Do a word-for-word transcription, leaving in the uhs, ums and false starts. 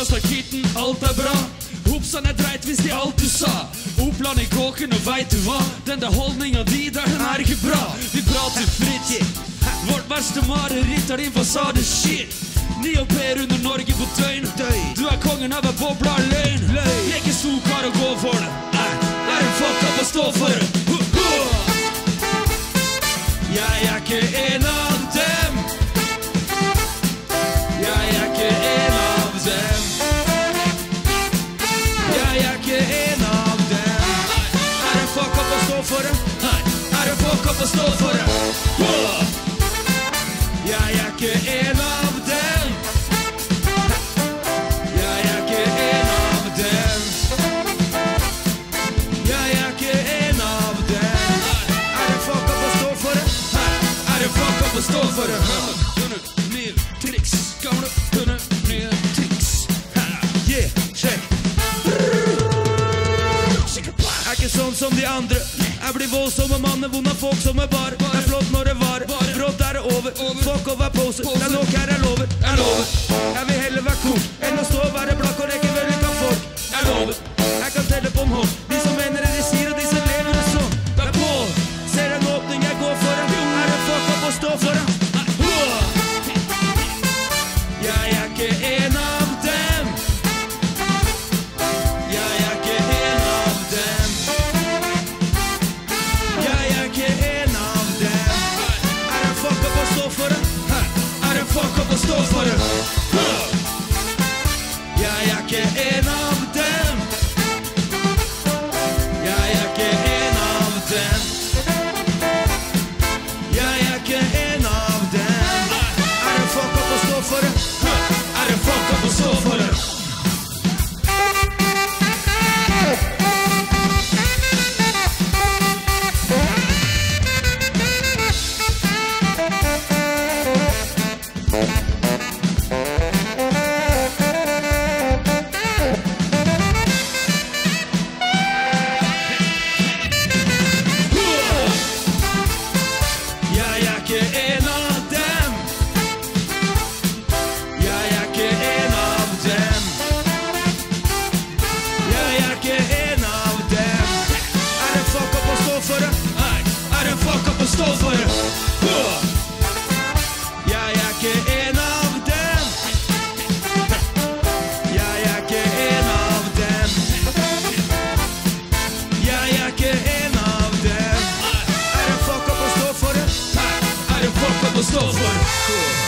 og stakitten, alt er bra. Hopsan er dreit hvis de alt du sa. Opland i kåken og vet du hva? Den der holdningen di der, den er ikke bra. Vi prater fritt, vårt verste mareritt er din fasade shit. Ni og Per under Norge på Tøyen. Du er kongen av en bobla løgn. Jeg er ikke stor kar å gå for det. Jeg er en fuck up å stå for det. Jeg er ikke en av dem. Jeg er ikke en av dem. Jeg er ikke en av dem. Er en fuck up å stå for det. Er en fuck up å stå for det. Jeg er ikke en av dem. Jeg er ikke en av dem. Jeg er ikke en av dem. Er en fuck up å stå for det. Er en fuck up å stå for det. Hunde, nye triks. Gamle hunde, nye triks. Yeah, check. Er ikke sånn som de andre. Jeg blir voldsom og manne, vond av folk som er bar. Det er flott når det var, brått er det over. Fuck over pose, det er nok her jeg lover. Jeg lover, jeg vil heller være cool enn å stå og være blakk og rekke vel ikke av folk. Jeg lover, jeg kan telle på en hånd. De som mener det de sier og de som lever det sånn. Det er på, ser en åpning jeg går for det. Er det fuck up å stå for det. Jeg er ikke en av dem. Jeg er ikke en av dem. Jeg er ikke en av dem. Er det fuck up å stå for det? Er det fuck up å stå for det? Jeg er ikke en av dem. Jeg er ikke en av dem. Jeg er ikke en av dem. Er det fuck up å stå for det? Er det fuck up å stå for det? Jeg er ikke en av dem. Jeg er ikke en av dem. Jeg er ikke en av dem. Er det fuck up å stå for det? Er det fuck up å stå for det? Jeg er ikke en av dem. Jeg er ikke en av dem. Jeg er ikke en av dem. Er det fuck up å stå for det? Er det fuck up å stå for det?